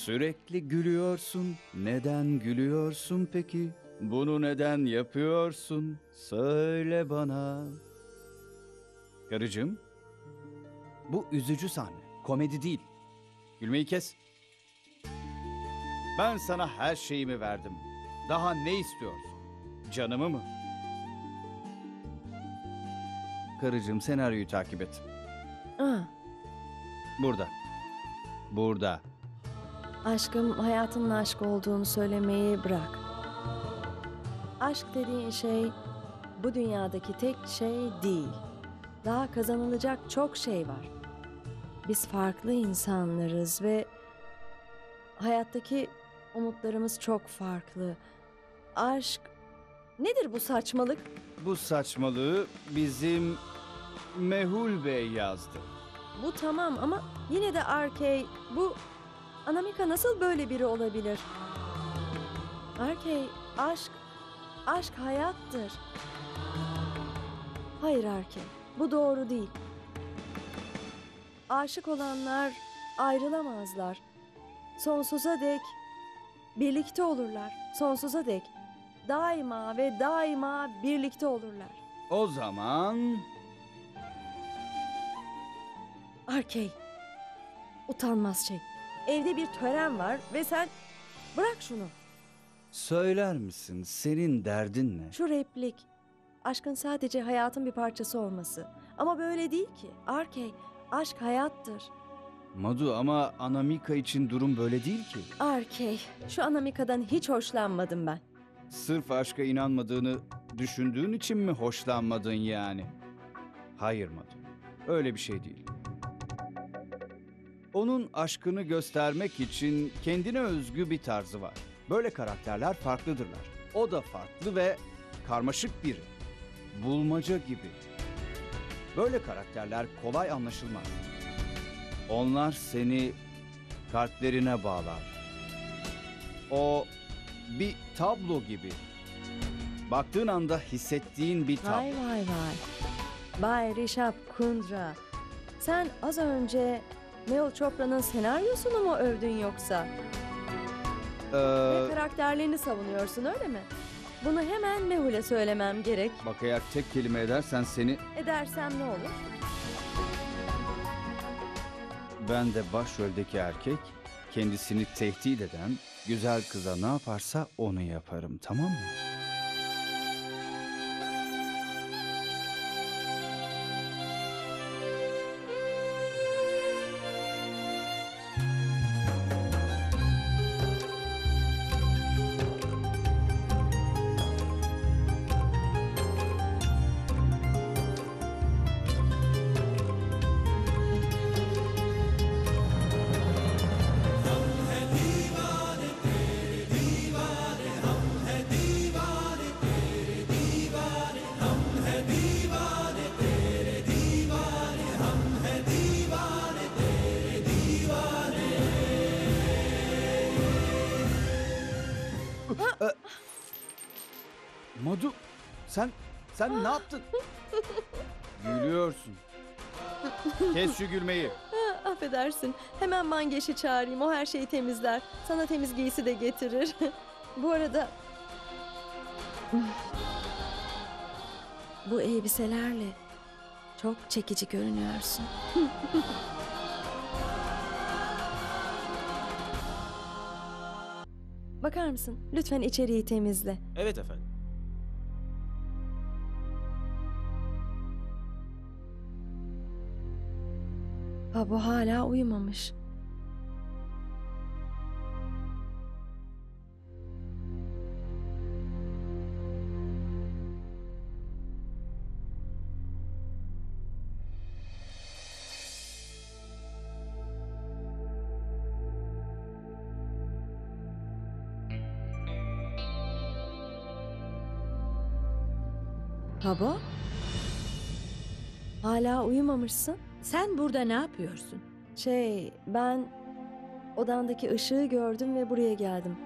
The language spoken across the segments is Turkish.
Sürekli gülüyorsun. Neden gülüyorsun peki? Bunu neden yapıyorsun? Söyle bana. Karıcığım, bu üzücü sahne. Komedi değil. Gülmeyi kes. Ben sana her şeyimi verdim. Daha ne istiyorsun? Canımı mı? Karıcığım, senaryoyu takip et. Aa, Burada. Burada. aşkım, hayatının aşk olduğunu söylemeyi bırak. Aşk dediğin şey bu dünyadaki tek şey değil. Daha kazanılacak çok şey var. Biz farklı insanlarız ve hayattaki umutlarımız çok farklı. Aşk nedir bu saçmalık? Bu saçmalığı bizim Mehul Bey yazdı. Bu tamam ama yine de Arkey, bu Anamika nasıl böyle biri olabilir? Arkey, aşk hayattır. Hayır Arkey, bu doğru değil. Aşık olanlar ayrılamazlar. Sonsuza dek birlikte olurlar. Sonsuza dek daima ve daima birlikte olurlar. O zaman Arkey, utanmaz şey. Evde bir tören var ve sen bırak şunu. söyler misin, senin derdin ne? Şu replik. Aşkın sadece hayatın bir parçası olması. Ama böyle değil ki. Arkey, aşk hayattır. Madu, ama Anamika için durum böyle değil ki. Arkey, şu Anamika'dan hiç hoşlanmadım ben. Sırf aşka inanmadığını düşündüğün için mi hoşlanmadın yani? Hayır Madu, öyle bir şey değil. Onun aşkını göstermek için kendine özgü bir tarzı var. Böyle karakterler farklıdırlar. O da farklı ve karmaşık biri. Bulmaca gibi. Böyle karakterler kolay anlaşılmaz. Onlar seni kalplerine bağlar. O bir tablo gibi. Baktığın anda hissettiğin bir tablo. Vay vay vay. Bay Rişap Kundra. Sen az önce Mehul Chopra'nın senaryosunu mu övdün yoksa? Ve karakterlerini savunuyorsun öyle mi? Bunu hemen Mehul'e söylemem gerek. Bak, eğer tek kelime edersen seni... Edersem ne olur? Ben de başroldeki erkek, kendisini tehdit eden güzel kıza ne yaparsa onu yaparım, tamam mı? Madu, sen ne yaptın? Gülüyorsun. Kes şu gülmeyi. Affedersin. Hemen Mangeş'i çağırayım. O her şeyi temizler. Sana temiz giysi de getirir. Bu arada... Bu elbiselerle çok çekici görünüyorsun. Bakar mısın? Lütfen içeriği temizle. Evet efendim. Baba hala uyumamış. Baba? Hala uyumamışsın. Sen burada ne yapıyorsun? Ben odandaki ışığı gördüm ve buraya geldim.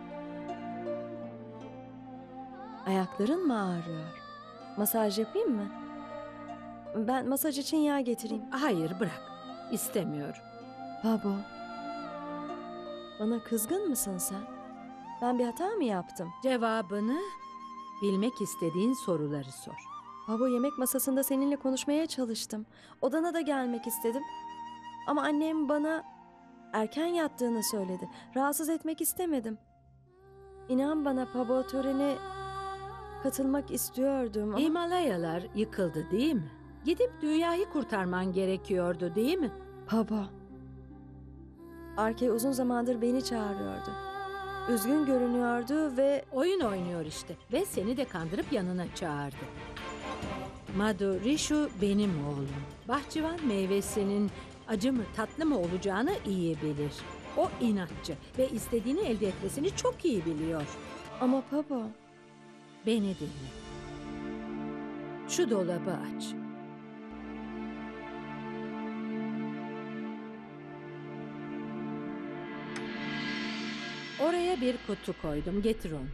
Ayakların mı ağrıyor? Masaj yapayım mı? Ben masaj için yağ getireyim. Hayır, bırak. İstemiyorum. Baba, Bana kızgın mısın sen? Ben bir hata mı yaptım? Cevabını bilmek istediğin soruları sor. Baba, yemek masasında seninle konuşmaya çalıştım. Odana da gelmek istedim. Ama annem bana erken yattığını söyledi. Rahatsız etmek istemedim. İnan bana Pabo, törene katılmak istiyordum ama... Himalayalar yıkıldı değil mi? Gidip dünyayı kurtarman gerekiyordu değil mi? Pabo, Arkey uzun zamandır beni çağırıyordu. Üzgün görünüyordu ve... Oyun oynuyor işte ve seni de kandırıp yanına çağırdı. Madhu, Rishu benim oğlum. Bahçıvan meyvesinin acı mı tatlı mı olacağını iyi bilir. O inatçı ve istediğini elde etmesini çok iyi biliyor. Ama Pabo... Beni dinle. Şu dolabı aç. Oraya bir kutu koydum. Getir onu.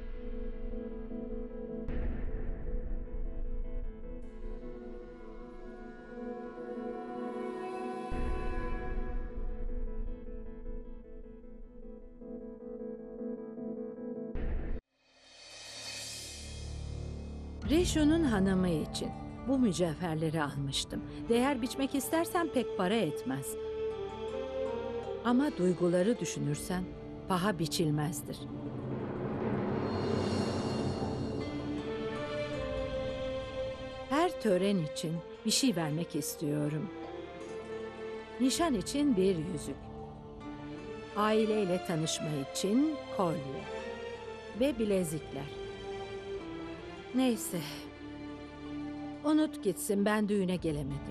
Rishu'nun hanımı için bu mücevherleri almıştım. Değer biçmek istersen pek para etmez. Ama duyguları düşünürsen paha biçilmezdir. Her tören için bir şey vermek istiyorum. Nişan için bir yüzük. Aileyle tanışma için kolye ve bilezikler. Neyse. Unut gitsin, ben düğüne gelemedim.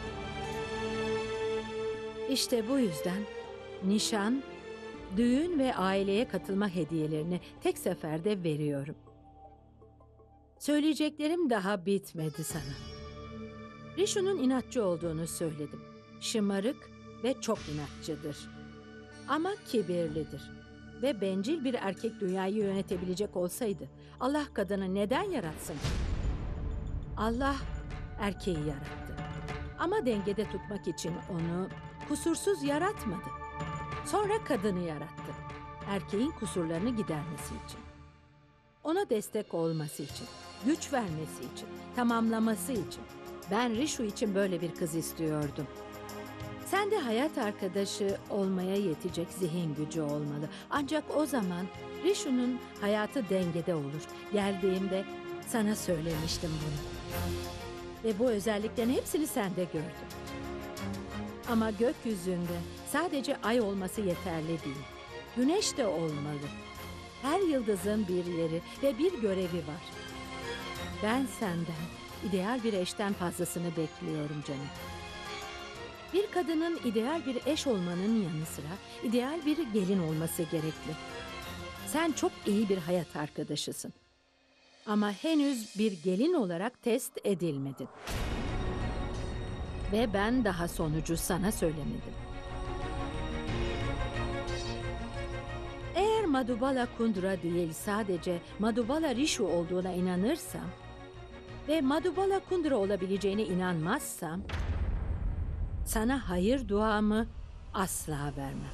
İşte bu yüzden nişan, düğün ve aileye katılma hediyelerini tek seferde veriyorum. Söyleyeceklerim daha bitmedi sana. Rishu'nun inatçı olduğunu söyledim. Şımarık ve çok inatçıdır. Ama kibirlidir. Ve bencil bir erkek dünyayı yönetebilecek olsaydı Allah kadını neden yaratsın? Allah erkeği yarattı. Ama dengede tutmak için onu kusursuz yaratmadı. Sonra kadını yarattı. Erkeğin kusurlarını gidermesi için. Ona destek olması için, güç vermesi için, tamamlaması için. Ben Rishu için böyle bir kız istiyordum. Sen de hayat arkadaşı olmaya yetecek zihin gücü olmalı. Ancak o zaman Rishu'nun hayatı dengede olur. Geldiğimde sana söylemiştim bunu. Ve bu özelliklerin hepsini sende gördüm. Ama gökyüzünde sadece ay olması yeterli değil. Güneş de olmalı. Her yıldızın bir yeri ve bir görevi var. Ben senden ideal bir eşten fazlasını bekliyorum canım. Bir kadının ideal bir eş olmanın yanı sıra ideal bir gelin olması gerekli. Sen çok iyi bir hayat arkadaşısın. Ama henüz bir gelin olarak test edilmedin. Ve ben daha sonucu sana söylemedim. Eğer Madhubala Kundra değil sadece Madhubala Rishu olduğuna inanırsam ve Madhubala Kundra olabileceğine inanmazsam sana hayır duamı asla vermem.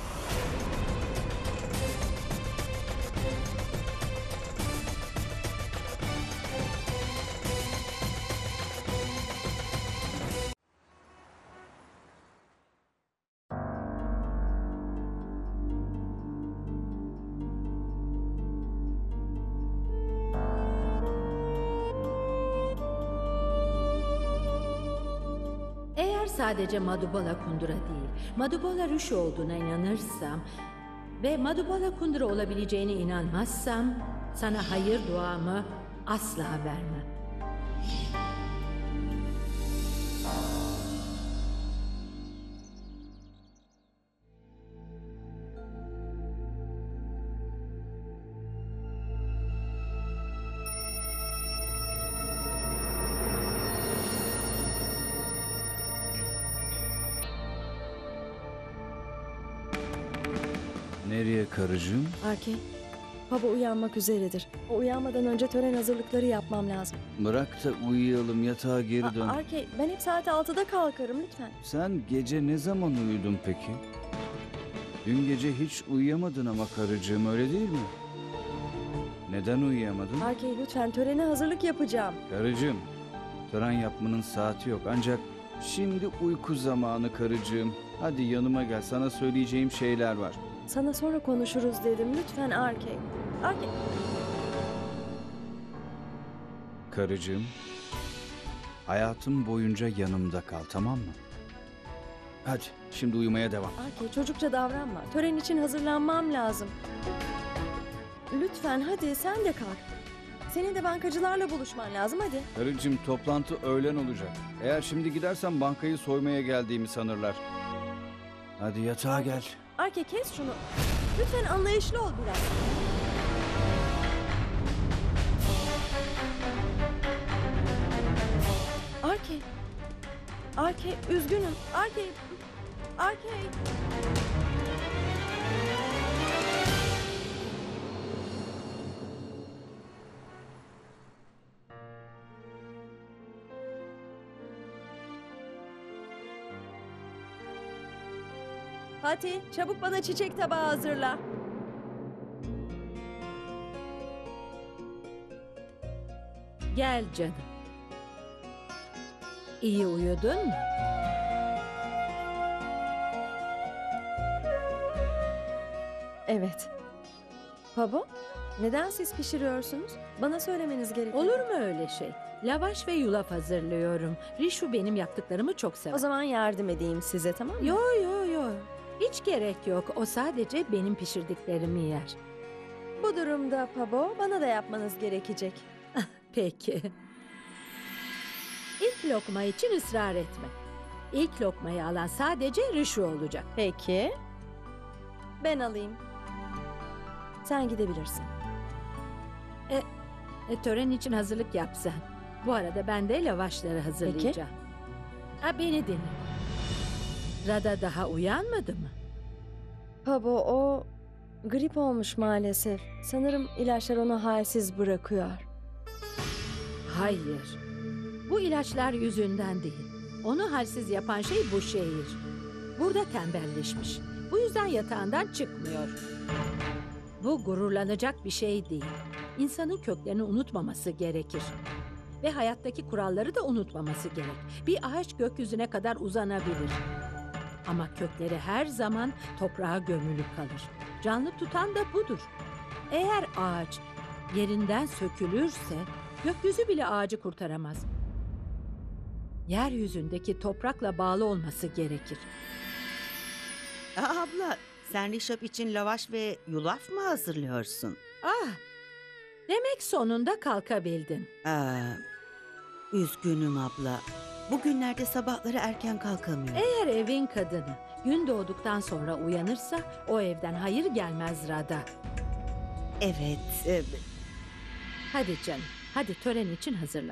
Eğer sadece Madhubala Kundra değil, Madhubala Rishu olduğuna inanırsam ve Madhubala Kundra olabileceğine inanmazsam sana hayır duamı asla vermem. Nereye karıcığım? Arkey, Pabo uyanmak üzeredir. O uyanmadan önce tören hazırlıkları yapmam lazım. Bırak da uyuyalım, yatağa geri dön. Arkey, ben hep saat 6'da kalkarım lütfen. Sen gece ne zaman uyudun peki? Dün gece hiç uyuyamadın ama karıcığım, öyle değil mi? Neden uyuyamadın? Arkey lütfen, törene hazırlık yapacağım. Karıcığım, tören yapmanın saati yok. Ancak şimdi uyku zamanı karıcığım. Hadi yanıma gel, sana söyleyeceğim şeyler var. Sana sonra konuşuruz dedim. Lütfen Arkey. Arkey. Karıcığım, hayatım boyunca yanımda kal, tamam mı? Hadi şimdi uyumaya devam. Arkey, çocukça davranma. Tören için hazırlanmam lazım. Lütfen hadi sen de kalk. Senin de bankacılarla buluşman lazım, hadi. Karıcığım, toplantı öğlen olacak. Eğer şimdi gidersem bankayı soymaya geldiğimi sanırlar. Hadi yatağa gel. Arkey, kes şunu. Lütfen anlayışlı ol biraz. Arkey. Arkey, üzgünüm. Arkey. Arkey. Fatih, çabuk bana çiçek tabağı hazırla. Gel canım. İyi uyudun mu? Evet. Baba, neden siz pişiriyorsunuz? Bana söylemeniz gerekiyor. Olur mu öyle şey? Lavaş ve yulaf hazırlıyorum. Rishu benim yaptıklarımı çok sever. O zaman yardım edeyim size, tamam mı? Yo yo yo. Hiç gerek yok. O sadece benim pişirdiklerimi yer. Bu durumda Pabo, bana da yapmanız gerekecek. Peki. İlk lokma için ısrar etme. İlk lokmayı alan sadece Rishu olacak. Peki. Ben alayım. Sen gidebilirsin. Tören için hazırlık yap sen. Bu arada ben de lavaşları hazırlayacağım. Ha, beni dinle. Rada daha uyanmadı mı? Pabo, o grip olmuş maalesef. Sanırım ilaçlar onu halsiz bırakıyor. Hayır. Bu ilaçlar yüzünden değil. Onu halsiz yapan şey bu şehir. Burada tembelleşmiş. Bu yüzden yatağından çıkmıyor. Bu gururlanacak bir şey değil. İnsanın köklerini unutmaması gerekir. Ve hayattaki kuralları da unutmaması gerek. Bir ağaç gökyüzüne kadar uzanabilir. Ama kökleri her zaman toprağa gömülü kalır. Canlı tutan da budur. Eğer ağaç yerinden sökülürse gökyüzü bile ağacı kurtaramaz. Yeryüzündeki toprakla bağlı olması gerekir. Abla, sen Rişap için lavaş ve yulaf mı hazırlıyorsun? Ah, demek sonunda kalkabildin. Üzgünüm abla. Bugünlerde sabahları erken kalkamıyorum. Eğer evin kadını gün doğduktan sonra uyanırsa o evden hayır gelmez Rada. Evet, Hadi canım, hadi tören için hazırlan.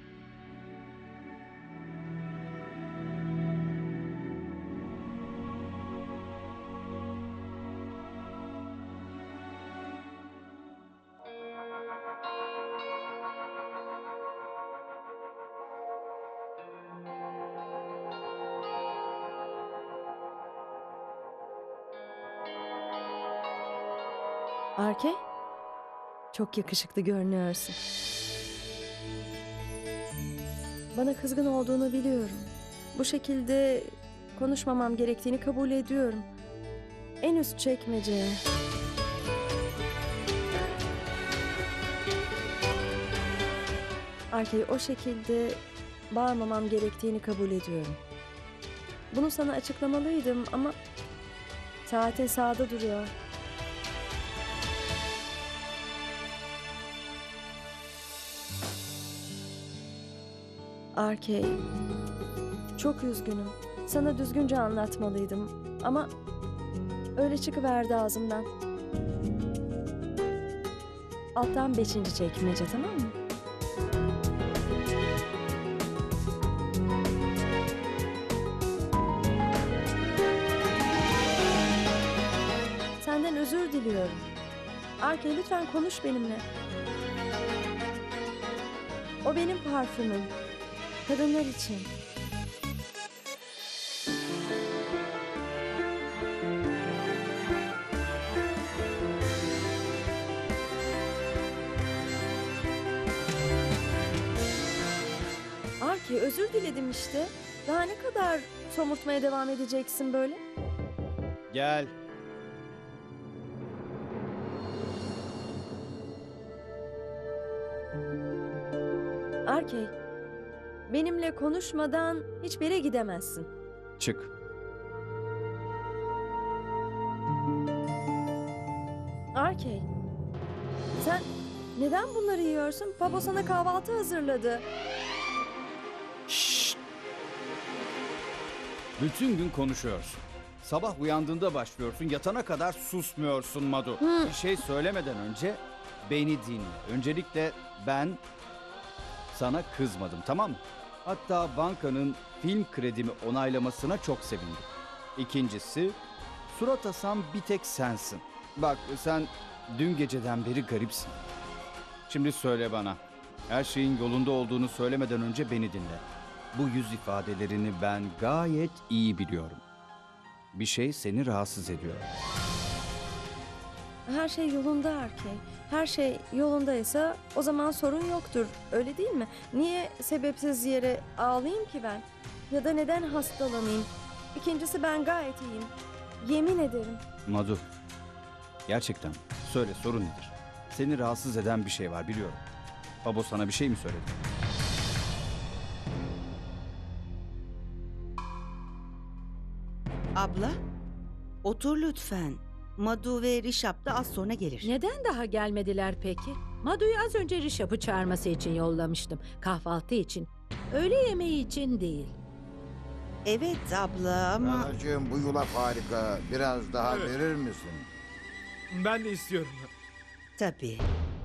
Arkey, çok yakışıklı görünüyorsun. Bana kızgın olduğunu biliyorum. Bu şekilde konuşmamam gerektiğini kabul ediyorum. En üst çekmece. Arkey, o şekilde bağırmamam gerektiğini kabul ediyorum. Bunu sana açıklamalıydım ama saatin sağda duruyor. Arkey, çok üzgünüm. Sana düzgünce anlatmalıydım ama öyle çıkıverdi ağzımdan. Alttan 5. çekmece, tamam mı? Senden özür diliyorum. Arkey, lütfen konuş benimle. O benim parfümüm. Kadınlar için. özür diledim işte. Daha ne kadar somurtmaya devam edeceksin böyle? Gel. Arkey, benimle konuşmadan hiçbir yere gidemezsin. Çık. Arkey, sen neden bunları yiyorsun? Baba sana kahvaltı hazırladı. Şşt. Bütün gün konuşuyorsun. Sabah uyandığında başlıyorsun, yatana kadar susmuyorsun Madu. Bir şey söylemeden önce beni dinle. Öncelikle ben sana kızmadım, tamam mı? Hatta bankanın film kredimi onaylamasına çok sevindim. İkincisi, surat asan bir tek sensin. Bak sen dün geceden beri garipsin. Şimdi söyle bana, her şeyin yolunda olduğunu söylemeden önce beni dinle. Bu yüz ifadelerini ben gayet iyi biliyorum. Bir şey seni rahatsız ediyor. Her şey yolunda Arkey. Her şey yolundaysa o zaman sorun yoktur. Öyle değil mi? Niye sebepsiz yere ağlayayım ki ben? Ya da neden hastalanayım? İkincisi ben gayet iyiyim. Yemin ederim. Madu, gerçekten söyle sorun nedir? Seni rahatsız eden bir şey var biliyorum. Babo sana bir şey mi söyledi? Abla, otur lütfen. Madu ve Rişap da az sonra gelir. Neden daha gelmediler peki? Madu'yu az önce Rişap'ı çağırması için yollamıştım. Kahvaltı için. Öğle yemeği için değil. Evet abla ama... Anacığım bu yulaf harika. Biraz daha Evet. verir misin? Ben de istiyorum. Tabii.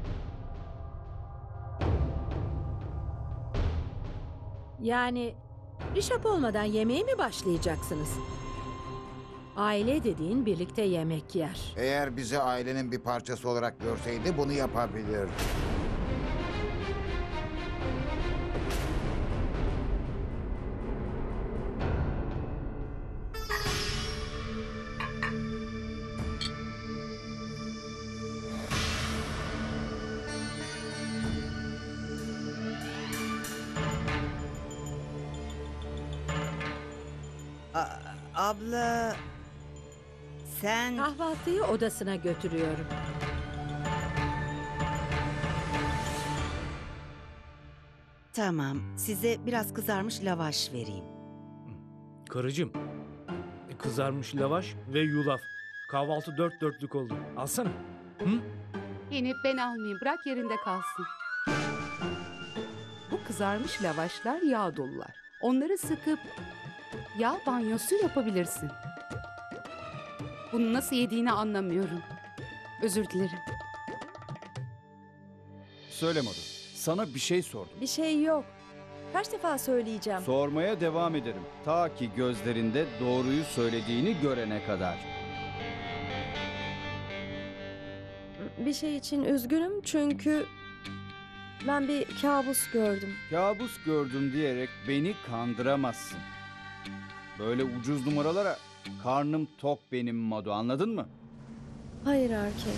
Yani Rişap olmadan yemeğe mi başlayacaksınız? Aile dediğin birlikte yemek yer. Eğer bizi ailenin bir parçası olarak görseydi bunu yapabilirdi. Abla... Sen... Kahvaltıyı odasına götürüyorum. Tamam, size biraz kızarmış lavaş vereyim. Karıcığım, kızarmış lavaş ve yulaf. Kahvaltı dört dörtlük oldu. Alsana. Hı? Yeni ben almayayım. Bırak yerinde kalsın. Bu kızarmış lavaşlar yağ dolular. Onları sıkıp yağ banyosu yapabilirsin. Bunu nasıl yediğini anlamıyorum. Özür dilerim. Söyle Madu, sana bir şey sordum. Bir şey yok. Kaç defa söyleyeceğim? Sormaya devam ederim. Ta ki gözlerinde doğruyu söylediğini görene kadar. Bir şey için üzgünüm çünkü ben bir kabus gördüm. Kabus gördüm diyerek beni kandıramazsın. Böyle ucuz numaralara karnım tok benim Madu, anladın mı? Hayır Arkey.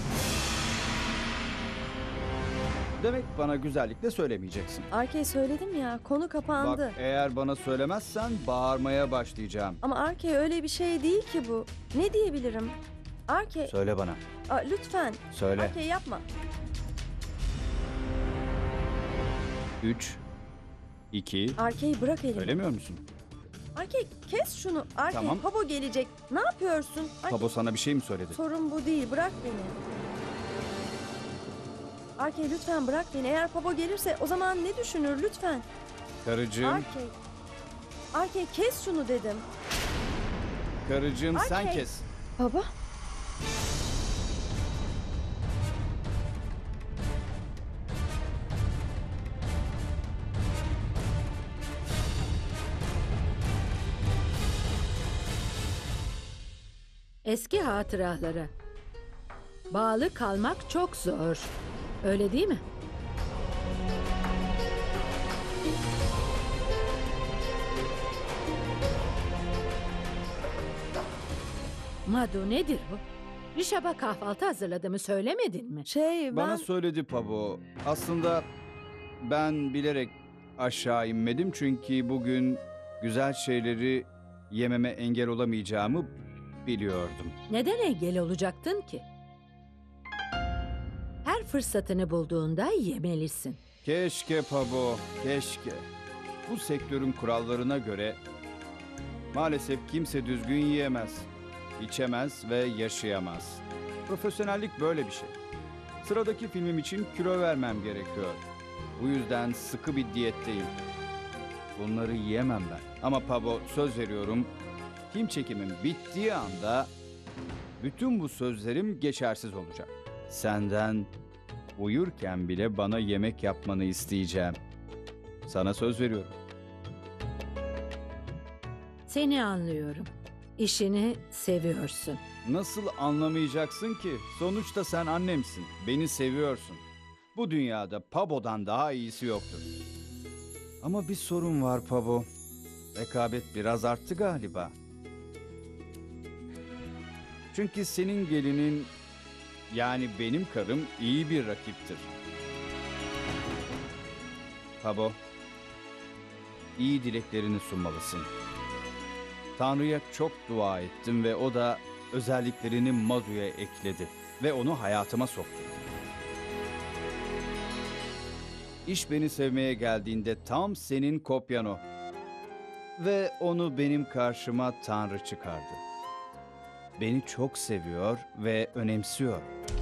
Demek bana güzellikle söylemeyeceksin. Arkey söyledim ya, konu kapandı. Bak eğer bana söylemezsen bağırmaya başlayacağım. Ama Arkey öyle bir şey değil ki bu. Ne diyebilirim? Arkey, Söyle bana, lütfen. söyle. Arkey yapma. 3, 2, Arkey bırak elimi. söylemiyor musun? Arkey kes şunu. Arkey Tamam. Pabo gelecek. Ne yapıyorsun? Arkey, Babo sana bir şey mi söyledi? sorun bu değil. Bırak beni. Arkey lütfen bırak beni. Eğer Pabo gelirse o zaman ne düşünür lütfen? Karıcığım, Arkey. Arkey kes şunu dedim. karıcığım sen Arkey. kes. Baba. Eski hatıralara. Bağlı kalmak çok zor. Öyle değil mi? Madu nedir bu? Rişap'a kahvaltı hazırladığımı söylemedin mi? Ben... Bana söyledi Pabo. Aslında ben bilerek aşağı inmedim çünkü bugün güzel şeyleri yememe engel olamayacağımı biliyordum. Neden engel olacaktın ki? Her fırsatını bulduğunda yemelisin. Keşke Pabo, keşke. Bu sektörün kurallarına göre maalesef kimse düzgün yiyemez, içemez ve yaşayamaz. Profesyonellik böyle bir şey. Sıradaki filmim için kilo vermem gerekiyor. Bu yüzden sıkı bir diyetteyim. Bunları yiyemem ben. Ama Pabo, söz veriyorum, film çekimim bittiği anda bütün bu sözlerim geçersiz olacak. Senden uyurken bile bana yemek yapmanı isteyeceğim. Sana söz veriyorum. Seni anlıyorum. İşini seviyorsun. Nasıl anlamayacaksın ki? Sonuçta sen annemsin. Beni seviyorsun. Bu dünyada Pabo'dan daha iyisi yoktur. Ama bir sorun var Pabo. Rekabet biraz arttı galiba. Çünkü senin gelinin, yani benim karım iyi bir rakiptir. Pabo, iyi dileklerini sunmalısın. Tanrı'ya çok dua ettim ve o da özelliklerini Madu'ya ekledi ve onu hayatıma soktu. İş beni sevmeye geldiğinde tam senin kopyan o. Ve onu benim karşıma Tanrı çıkardı. Beni çok seviyor ve önemsiyor.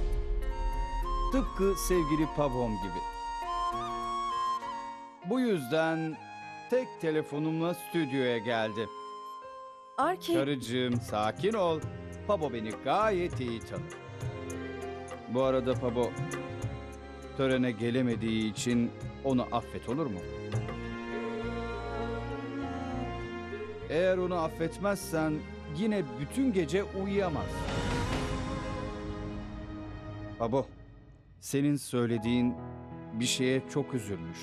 Tıpkı sevgili Pabom gibi. Bu yüzden tek telefonumla stüdyoya geldi. Arki, Karıcığım, sakin ol. Pabo beni gayet iyi tanır. Bu arada Pabo, törene gelemediği için onu affet, olur mu? Eğer onu affetmezsen yine bütün gece uyuyamaz. Pabo, senin söylediğin bir şeye çok üzülmüş.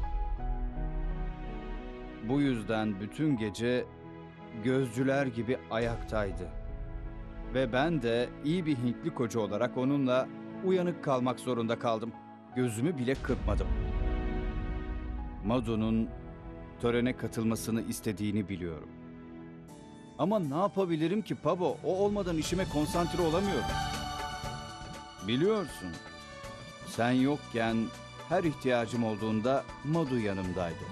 Bu yüzden bütün gece gözcüler gibi ayaktaydı. Ve ben de iyi bir Hintli koca olarak onunla uyanık kalmak zorunda kaldım. Gözümü bile kırpmadım. Madu'nun törene katılmasını istediğini biliyorum. Ama ne yapabilirim ki Pabo? O olmadan işime konsantre olamıyorum. Biliyorsun, sen yokken her ihtiyacım olduğunda Madu yanımdaydı.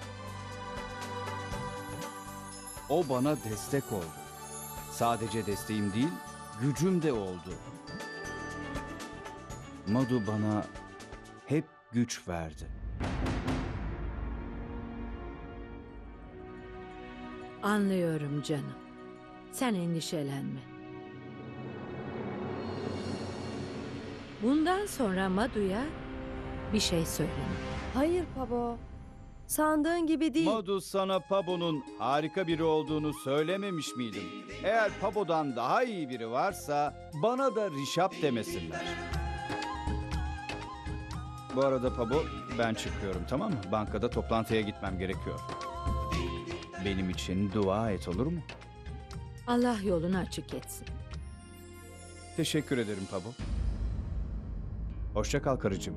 O bana destek oldu. Sadece desteğim değil, gücüm de oldu. Madu bana hep güç verdi. Anlıyorum canım. Sen endişelenme. Bundan sonra Madu'ya bir şey söyleme. hayır Pabo. Sandığın gibi değil. Madu sana Pabo'nun harika biri olduğunu söylememiş miydim? Eğer Pabo'dan daha iyi biri varsa bana da Rişap demesinler. Bu arada Pabo, ben çıkıyorum, tamam mı? Bankada toplantıya gitmem gerekiyor. Benim için dua et, olur mu? Allah yolunu açık etsin. Teşekkür ederim Pabo. Hoşça kal karıcığım.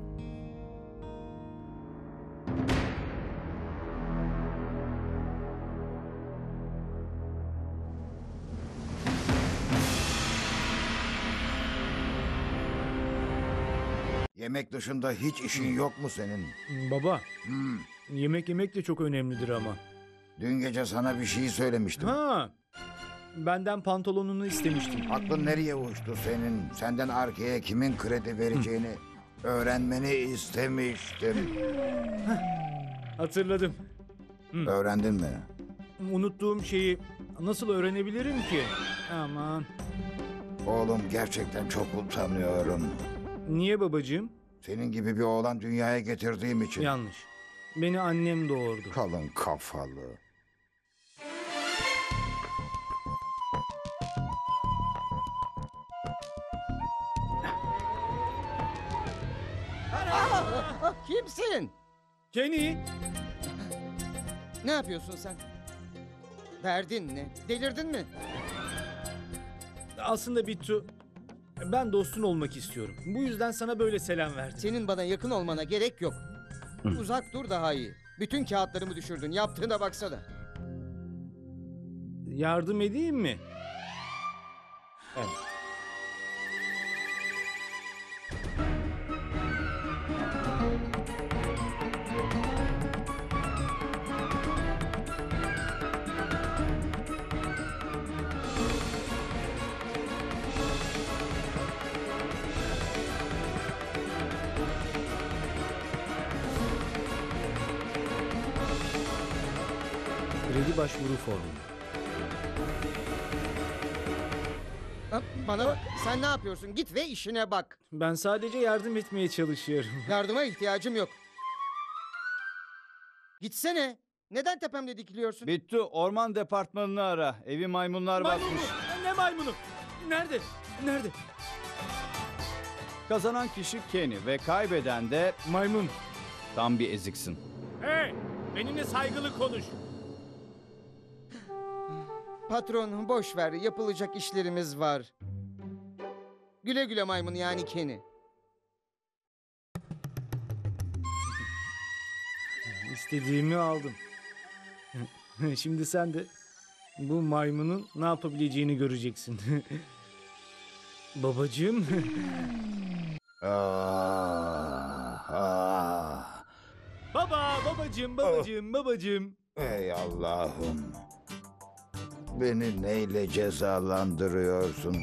Yemek dışında hiç işin yok mu senin? Baba, Hmm, yemek yemek de çok önemlidir ama. dün gece sana bir şey söylemiştim. Ha, benden pantolonunu istemiştin. Aklın nereye uçtu senin? Senden arkaya kimin kredi vereceğini öğrenmeni istemiştim. Hatırladım. Öğrendin mi? Unuttuğum şeyi nasıl öğrenebilirim ki? Aman. Oğlum, gerçekten çok utanıyorum. Niye babacığım? Senin gibi bir oğlan dünyaya getirdiğim için. Yanlış. Beni annem doğurdu. Kalın kafalı. Kimsin? Kenny! Ne yapıyorsun sen? Derdin ne? Delirdin mi? Aslında Bittu, ben dostun olmak istiyorum. Bu yüzden sana böyle selam verdim. Senin bana yakın olmana gerek yok. Uzak dur daha iyi. Bütün kağıtlarımı düşürdün. Yaptığına baksana. Yardım edeyim mi? Evet. Kredi başvuru formu. Ha, bana bak. Sen ne yapıyorsun? Git ve işine bak. Ben sadece yardım etmeye çalışıyorum. Yardıma ihtiyacım yok. Gitsene. Neden tepemde dikiliyorsun? Bittu, orman departmanını ara. Evi maymunlar Maymun basmış. mu? Ne maymunu? Nerede? Nerede? Kazanan kişi Kenny ve kaybeden de Maymun. tam bir eziksin. Hey! Benimle saygılı konuş. Patron boş ver. Yapılacak işlerimiz var. Güle güle maymun yani Kenny. İstediğimi aldım. Şimdi sen de bu maymunun ne yapabileceğini göreceksin. Babacığım. Ah, ah. babacığım. Ey Allah'ım. Beni neyle cezalandırıyorsun?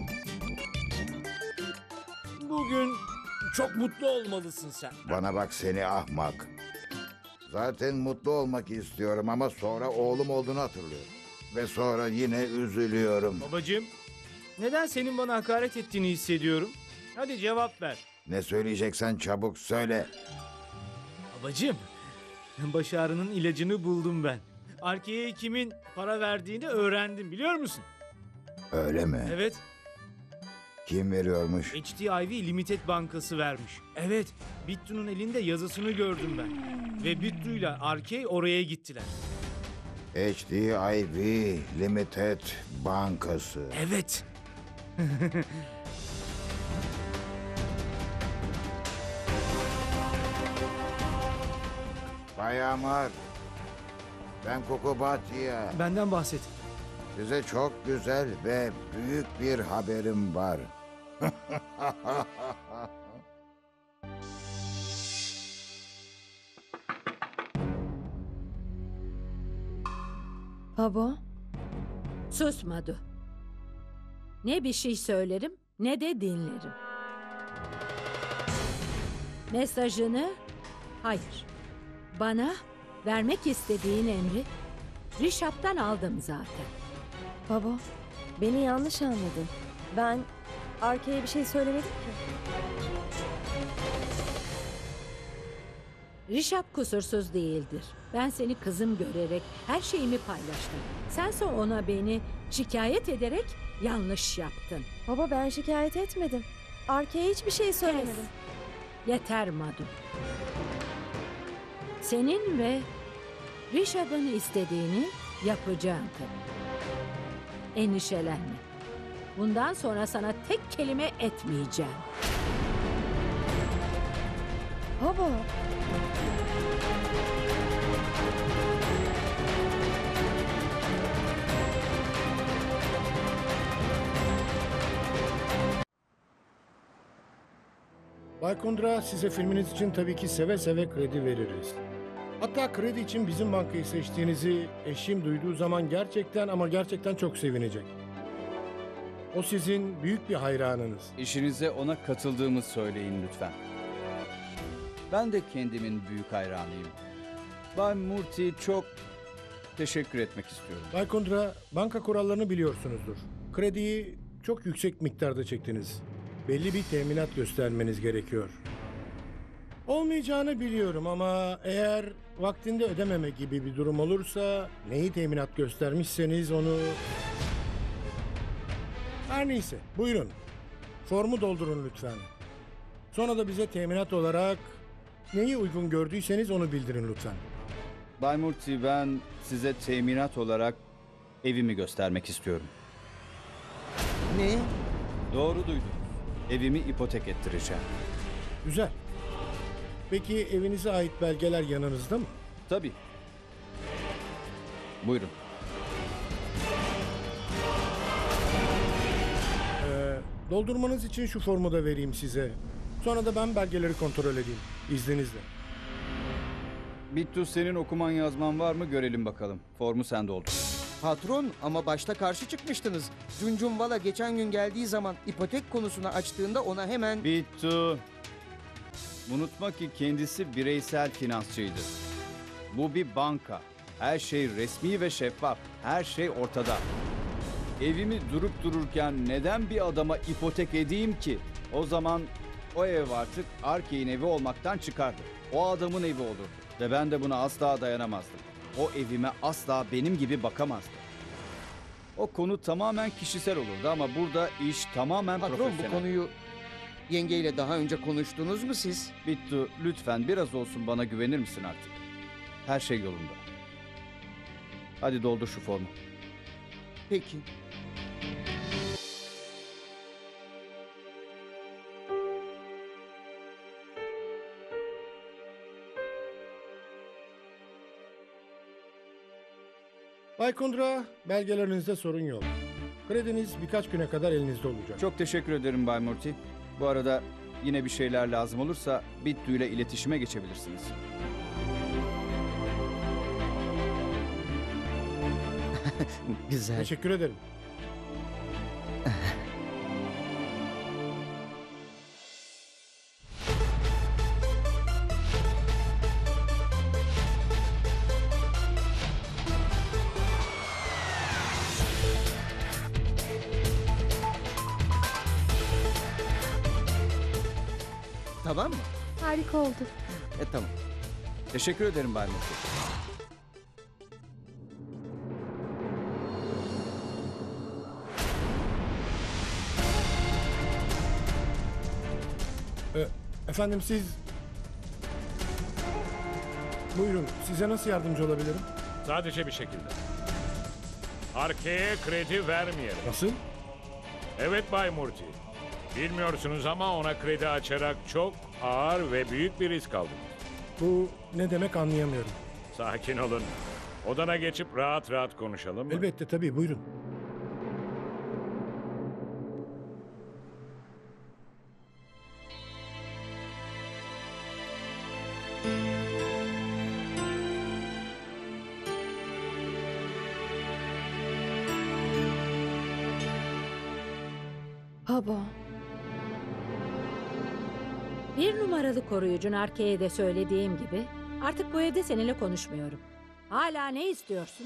Bugün çok mutlu olmalısın sen. Bana bak seni ahmak. Zaten mutlu olmak istiyorum ama sonra oğlum olduğunu hatırlıyorum. Ve sonra yine üzülüyorum. Babacığım, neden senin bana hakaret ettiğini hissediyorum? Hadi cevap ver. Ne söyleyeceksen çabuk söyle. Babacığım, baş ağrının ilacını buldum ben. Arke'ye kimin para verdiğini öğrendim, biliyor musun? Öyle mi? Evet, Kim veriyormuş? HDIV Limited Bankası vermiş. Evet, Bittu'nun elinde yazısını gördüm ben. Ve Bittu'yla Arke oraya gittiler. HDIV Limited Bankası. Evet. Bay Amar. Ben Kokobatiya. Benden bahset. Size çok güzel ve büyük bir haberim var. Baba, Sus Madu. Ne bir şey söylerim ne de dinlerim. Mesajını hayır. Bana vermek istediğin emri Rişap'tan aldım zaten. baba, beni yanlış anladın. Ben Arke'ye bir şey söylemedim ki. Rişap kusursuz değildir. Ben seni kızım görerek her şeyimi paylaştım. Sense ona beni şikayet ederek yanlış yaptın. Baba ben şikayet etmedim. Arke'ye hiçbir şey söylemedim. Yeter Madu. Senin ve Rişap'ın istediğini yapacağım tabii. Endişelenme. Bundan sonra sana tek kelime etmeyeceğim. Baba. Bay Kundra, size filminiz için tabii ki seve seve kredi veririz. Hatta kredi için bizim bankayı seçtiğinizi eşim duyduğu zaman gerçekten ama gerçekten çok sevinecek. O sizin büyük bir hayranınız. İşinize ona katıldığımı söyleyin lütfen. Ben de kendimin büyük hayranıyım. Bay Murti çok teşekkür etmek istiyorum. Bay Kundra, banka kurallarını biliyorsunuzdur. Krediyi çok yüksek miktarda çektiniz. Belli bir teminat göstermeniz gerekiyor. Olmayacağını biliyorum ama eğer vaktinde ödememe gibi bir durum olursa neyi teminat göstermişseniz onu... Her neyse, buyurun. Formu doldurun lütfen. Sonra da bize teminat olarak neyi uygun gördüyseniz onu bildirin lütfen. Bay Murti, ben size teminat olarak evimi göstermek istiyorum. Ne? Doğru duydunuz. Evimi ipotek ettireceğim. Güzel. Peki evinize ait belgeler yanınızda mı? Tabii. Buyurun. Doldurmanız için şu formu da vereyim size. Sonra da ben belgeleri kontrol edeyim. İzninizle. Bittu, senin okuman yazman var mı görelim bakalım. Formu sen doldur. Patron, ama başta karşı çıkmıştınız. Cuncunvala geçen gün geldiği zaman ipotek konusunu açtığında ona hemen... Bittu. Unutma ki kendisi bireysel finansçıydı. Bu bir banka. Her şey resmi ve şeffaf. Her şey ortada. Evimi durup dururken neden bir adama ipotek edeyim ki? O zaman o ev artık Arkey'in evi olmaktan çıkardı. O adamın evi olurdu. Ve ben de buna asla dayanamazdım. O evime asla benim gibi bakamazdı. O konu tamamen kişisel olurdu ama burada iş tamamen Patron, profesyonel. bu konuyu yengeyle daha önce konuştunuz mu siz? Bittu, lütfen biraz olsun bana güvenir misin artık? Her şey yolunda. Hadi doldur şu formu. Peki. Bay Kundra, belgelerinizde sorun yok. Krediniz birkaç güne kadar elinizde olacak. Çok teşekkür ederim Bay Murti. Bu arada yine bir şeyler lazım olursa Bittu ile iletişime geçebilirsiniz. Güzel. Teşekkür ederim. Tamam mı? Harika oldu. Tamam. Teşekkür ederim Bay Murti. Efendim siz... Buyurun, size nasıl yardımcı olabilirim? Sadece bir şekilde. Arkeye kredi vermeyelim. Nasıl? Evet Bay Murti. Bilmiyorsunuz ama ona kredi açarak çok ağır ve büyük bir risk aldım. Bu ne demek anlayamıyorum. Sakin olun. Odana geçip rahat rahat konuşalım mı? Elbette tabii, buyurun. Baba. Bir numaralı koruyucun Arke'ye de söylediğim gibi artık bu evde seninle konuşmuyorum. Hala ne istiyorsun?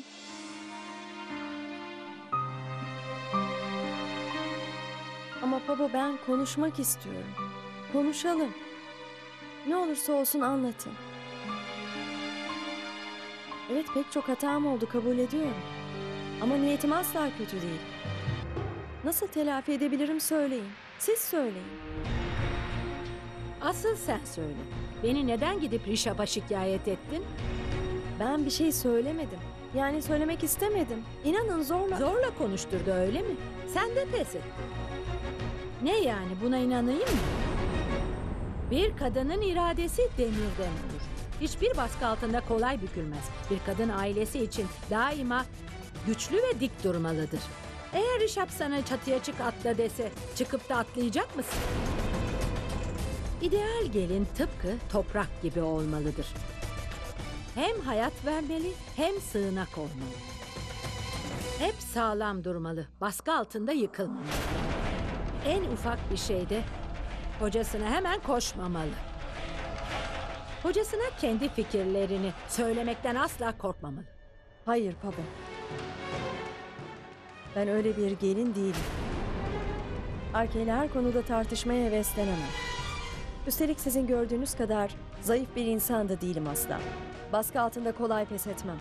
Ama baba, ben konuşmak istiyorum. Konuşalım. Ne olursa olsun anlatın. Evet, pek çok hatam oldu, kabul ediyorum. Ama niyetim asla kötü değil. Nasıl telafi edebilirim söyleyin. Siz söyleyin. Asıl sen söyle. Beni neden gidip Rişap'a şikayet ettin? Ben bir şey söylemedim. Yani söylemek istemedim. İnanın zorla... Zorla konuşturdu öyle mi? Sen de pes et. Ne yani, buna inanayım mı? Bir kadının iradesi demirden olur. Hiçbir baskı altında kolay bükülmez. Bir kadın ailesi için daima güçlü ve dik durmalıdır. Eğer Rişap sana çatıya çık atla dese, çıkıp da atlayacak mısın? İdeal gelin tıpkı toprak gibi olmalıdır. Hem hayat vermeli hem sığınak olmalı. Hep sağlam durmalı, baskı altında yıkılmamalı. En ufak bir şeyde kocasına hemen koşmamalı. Kocasına kendi fikirlerini söylemekten asla korkmamalı. Hayır baba. Ben öyle bir gelin değilim. Arkeyle her konuda tartışmaya heveslenemem. Üstelik sizin gördüğünüz kadar zayıf bir insan da değilim asla. Baskı altında kolay pes etmem.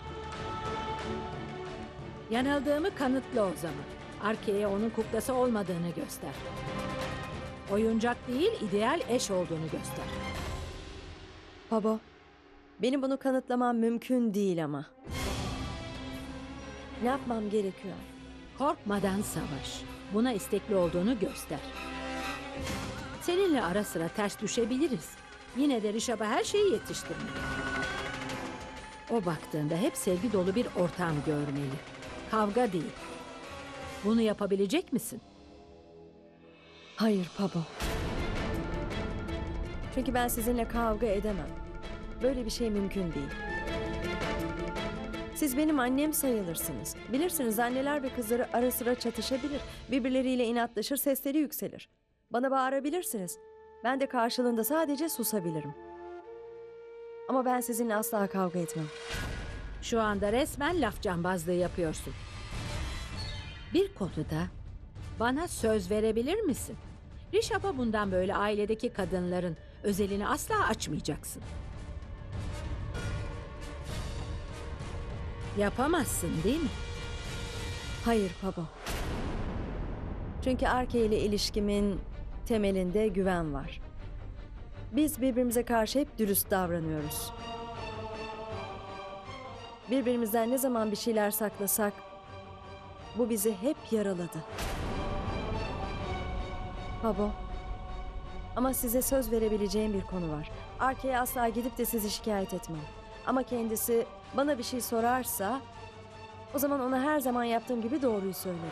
Yanıldığımı kanıtla o zaman. Arke'ye onun kuklası olmadığını göster. Oyuncak değil, ideal eş olduğunu göster. Baba, benim bunu kanıtlamam mümkün değil ama. Ne yapmam gerekiyor? Korkmadan savaş. Buna istekli olduğunu göster. Seninle ara sıra ters düşebiliriz. Yine de Rişap'a her şeyi yetiştirme. O baktığında hep sevgi dolu bir ortam görmeli. Kavga değil. Bunu yapabilecek misin? Hayır baba. Çünkü ben sizinle kavga edemem. Böyle bir şey mümkün değil. Siz benim annem sayılırsınız. Bilirsiniz anneler ve kızları ara sıra çatışabilir. Birbirleriyle inatlaşır, sesleri yükselir. Bana bağırabilirsiniz. Ben de karşılığında sadece susabilirim. Ama ben sizinle asla kavga etmem. Şu anda resmen laf cambazlığı yapıyorsun. Bir konuda bana söz verebilir misin? Rişap'a bundan böyle ailedeki kadınların özelini asla açmayacaksın. Yapamazsın değil mi? Hayır baba. Çünkü Arke ile ilişkimin temelinde güven var. Biz birbirimize karşı hep dürüst davranıyoruz. Birbirimizden ne zaman bir şeyler saklasak bu bizi hep yaraladı. Baba. Ama size söz verebileceğim bir konu var. Arke'ye asla gidip de sizi şikayet etmem. Ama kendisi bana bir şey sorarsa o zaman ona her zaman yaptığım gibi doğruyu söylerim.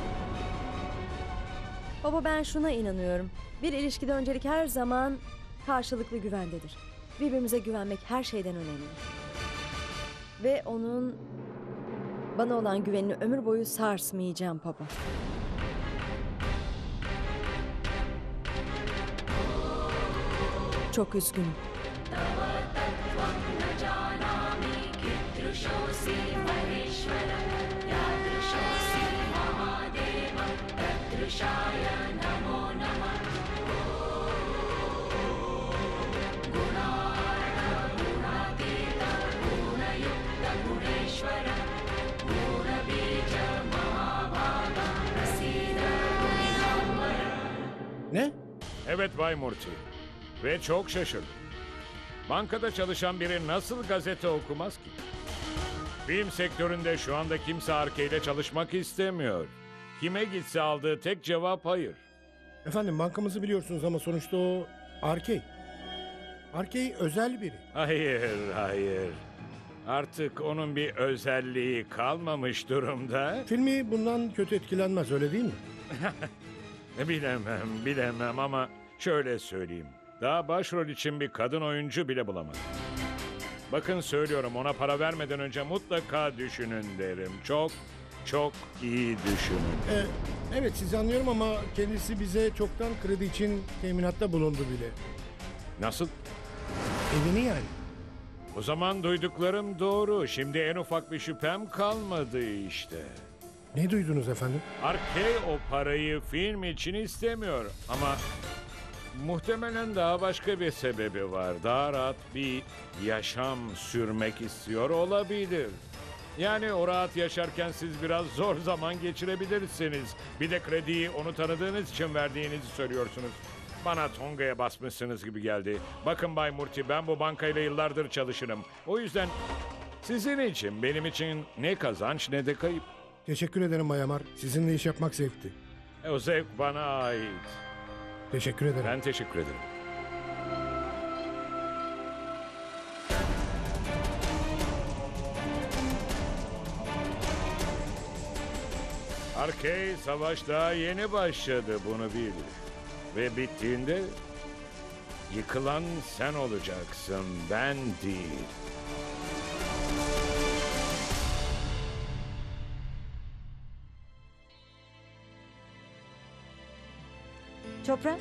Baba ben şuna inanıyorum. Bir ilişkide öncelik her zaman karşılıklı güvendedir. Birbirimize güvenmek her şeyden önemli. Ve onun bana olan güvenini ömür boyu sarsmayacağım baba. Çok üzgünüm. Ne? Evet Bay Murti. Ve çok şaşırdım. Bankada çalışan biri nasıl gazete okumaz ki? Film sektöründe şu anda kimse arkeyle çalışmak istemiyor. Kime gitse aldığı tek cevap hayır. Efendim bankamızı biliyorsunuz ama sonuçta o Arkey. Arkey özel biri. Hayır. Artık onun bir özelliği kalmamış durumda. Filmi bundan kötü etkilenmez öyle değil mi? Bilemem ama şöyle söyleyeyim. Daha başrol için bir kadın oyuncu bile bulamadım. Bakın söylüyorum, ona para vermeden önce mutlaka düşünün derim. Çok iyi düşünün. Evet sizi anlıyorum ama kendisi bize çoktan kredi için teminatta bulundu bile. Nasıl? Evini yani. O zaman duyduklarım doğru. Şimdi en ufak bir şüphem kalmadı işte. Ne duydunuz efendim? Arkey o parayı film için istemiyor ama muhtemelen daha başka bir sebebi var. Daha rahat bir yaşam sürmek istiyor olabilir. Yani o rahat yaşarken siz biraz zor zaman geçirebilirsiniz. Bir de krediyi onu tanıdığınız için verdiğinizi söylüyorsunuz. Bana Tonga'ya basmışsınız gibi geldi. Bakın Bay Murti, ben bu bankayla yıllardır çalışırım. O yüzden sizin için, benim için ne kazanç ne de kayıp. Teşekkür ederim Bayamar. Sizinle iş yapmak zevkti. O zevk bana ait. Teşekkür ederim. Ben teşekkür ederim. Arkey savaş daha yeni başladı, bunu bil. Ve bittiğinde yıkılan sen olacaksın, ben değil. Chopra?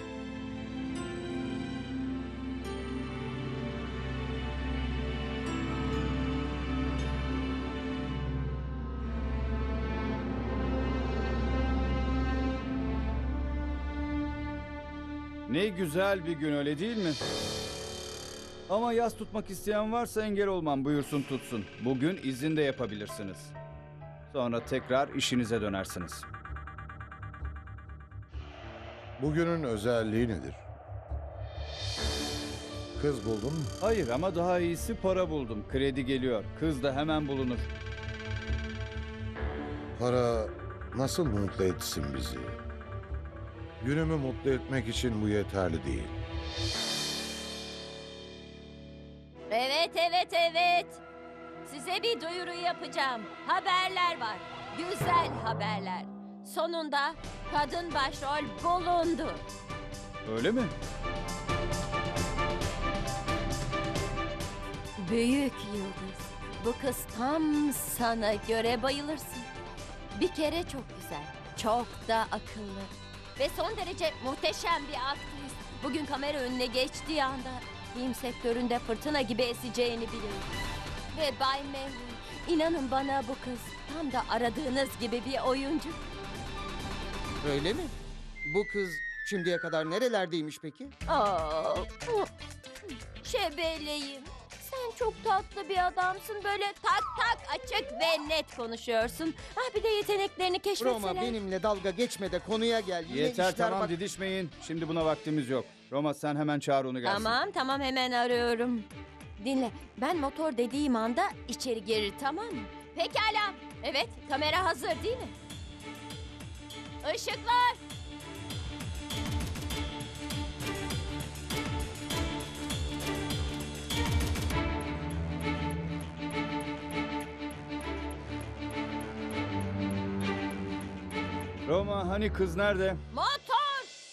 Ne güzel bir gün öyle değil mi? Ama yas tutmak isteyen varsa engel olmam, buyursun tutsun. Bugün izin de yapabilirsiniz. Sonra tekrar işinize dönersiniz. Bugünün özelliği nedir? Kız buldun mu? Hayır ama daha iyisi para buldum. Kredi geliyor. Kız da hemen bulunur. Para nasıl mutlu etsin bizi? Günümü mutlu etmek için bu yeterli değil. Evet. Size bir duyuru yapacağım. Haberler var. Güzel haberler. Sonunda kadın başrol bulundu. Öyle mi? Büyük yıldız. Bu kız tam sana göre bayılırsın. Bir kere çok güzel, çok da akıllı ve son derece muhteşem bir aktris. Bugün kamera önüne geçtiği anda film sektöründe fırtına gibi eseceğini biliyorum. Ve Bay Mehul, inanın bana bu kız tam da aradığınız gibi bir oyuncu. Öyle mi? Bu kız şimdiye kadar nerelerdeymiş peki? Aa, şebeleyim. Sen çok tatlı bir adamsın. Böyle tak tak açık ve net konuşuyorsun. Ah, bir de yeteneklerini keşfetseler. Roma, benimle dalga geçme de konuya gel. Yine Yeter, işler tamam, didişmeyin. Şimdi buna vaktimiz yok. Roma, sen hemen çağır onu gelsin. Tamam hemen arıyorum. Dinle, ben motor dediğim anda içeri girir, tamam mı? Pekala. Evet, kamera hazır değil mi? Işıklar. Roma, hani kız nerede? Motor.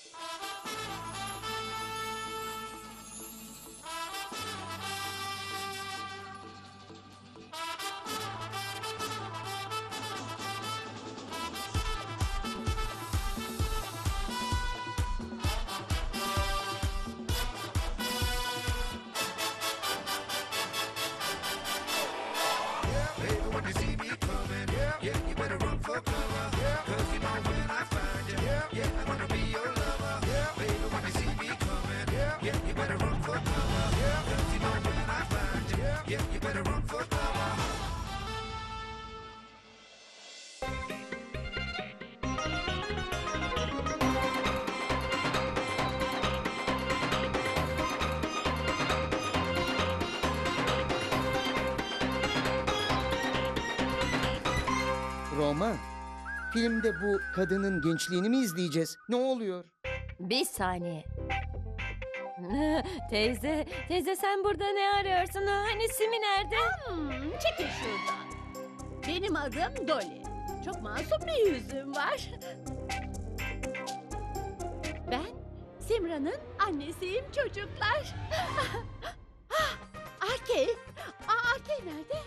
Roma, filmde bu kadının gençliğini mi izleyeceğiz? Ne oluyor? Bir saniye. Teyze sen burada ne arıyorsun? Hani Simi nerede? Çekil şuradan. Benim adım Dolly. Çok masum bir yüzüm var. Ben Simra'nın annesiyim çocuklar. Arkey. Arkey nerede?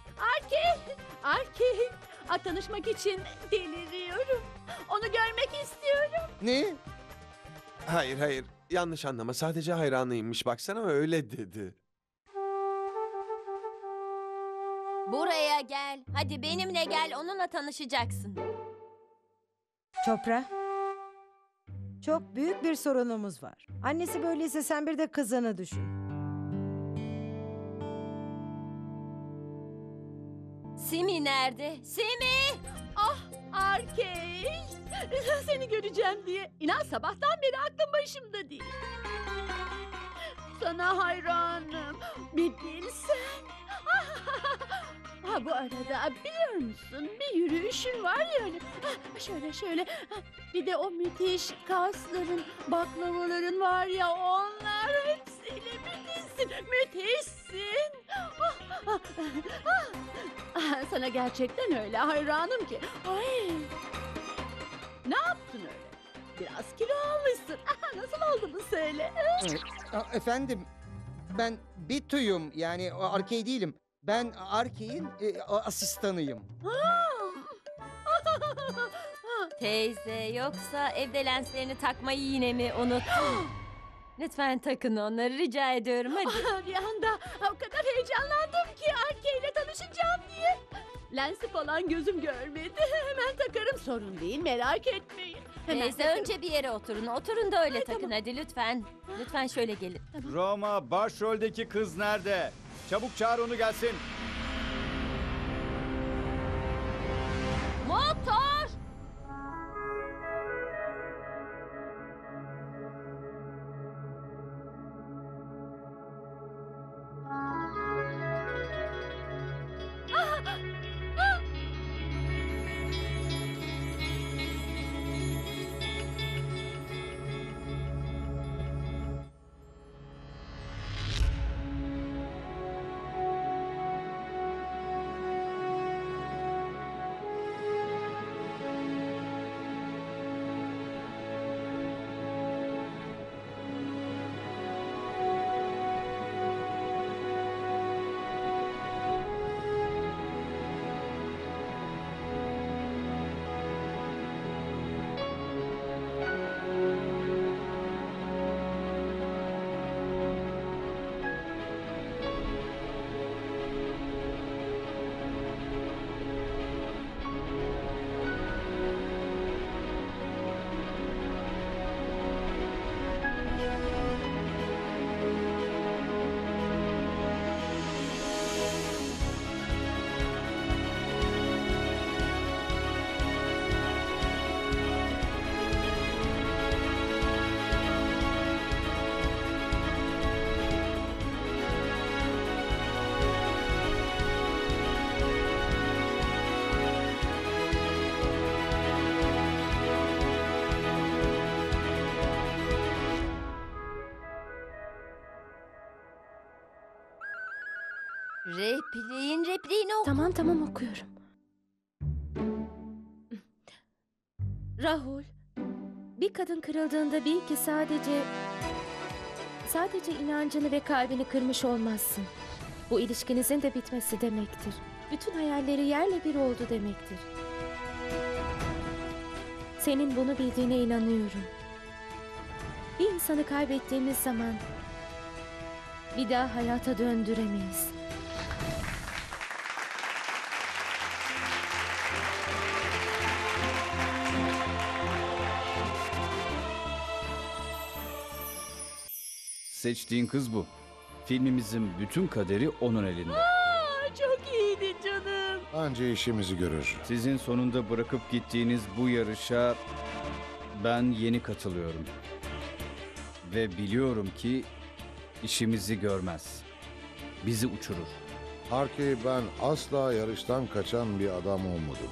Arkey. Tanışmak için deliriyorum. Onu görmek istiyorum. Ne? Hayır. Yanlış anlama. Sadece hayranıymış. Baksana öyle dedi. Buraya gel. Hadi benimle gel. Onunla tanışacaksın. Chopra. Çok büyük bir sorunumuz var. Annesi böyleyse sen bir de kızını düşün. Simi nerede? Simi! Ah Arkey. Seni göreceğim diye. İnan sabahtan beri aklım başımda değil. Sana hayranım. Bir bilsen. Bu arada biliyor musun bir yürüyüşün var ya öyle. Şöyle. Bir de o müthiş kasların, baklavaların var ya onlar hepsiyle müthişsin. Sana gerçekten öyle hayranım ki. Ay. Ne yaptın öyle? Biraz kilo almışsın. Nasıl oldu bu söyle? Efendim, ben Bitu'yum. Yani Arkey değilim. Ben Arkey'in asistanıyım. Teyze, yoksa evde lenslerini takmayı yine mi unuttun? Lütfen takın onları, rica ediyorum, hadi. Bir anda o kadar heyecanlandım ki Arkey ile tanışacağım diye. Lensi falan gözüm görmedi. Hemen takarım, sorun değil, merak etmeyin. Hemen Teyze, takarım. önce bir yere oturun. Oturun da öyle takın, hadi lütfen. Lütfen şöyle gelin. Roma, başroldeki kız nerede? Çabuk çağır onu gelsin. Motor! Repliğini oku. Tamam okuyorum. Rahul, bir kadın kırıldığında bil ki sadece inancını ve kalbini kırmış olmazsın. Bu ilişkinizin de bitmesi demektir. Bütün hayalleri yerle bir oldu demektir. Senin bunu bildiğine inanıyorum. Bir insanı kaybettiğimiz zaman bir daha hayata döndüremeyiz. Seçtiğin kız bu. Filmimizin bütün kaderi onun elinde. Çok iyiydi canım. Anca işimizi görür. Sizin sonunda bırakıp gittiğiniz bu yarışa ben yeni katılıyorum. Ve biliyorum ki işimizi görmez. Bizi uçurur. Harkey, ben asla yarıştan kaçan bir adam olmadım.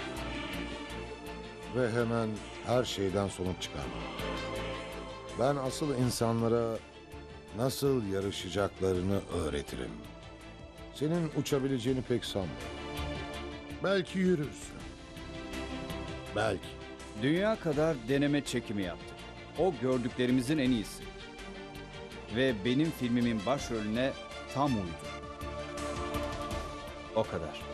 Ve hemen her şeyden sonuç çıkarmam. Ben asıl insanlara nasıl yarışacaklarını öğretirim. Senin uçabileceğini pek sanmıyorum. Belki yürürsün. Belki. Dünya kadar deneme çekimi yaptık. O gördüklerimizin en iyisi. Ve benim filmimin başrolüne tam uydu. O kadar.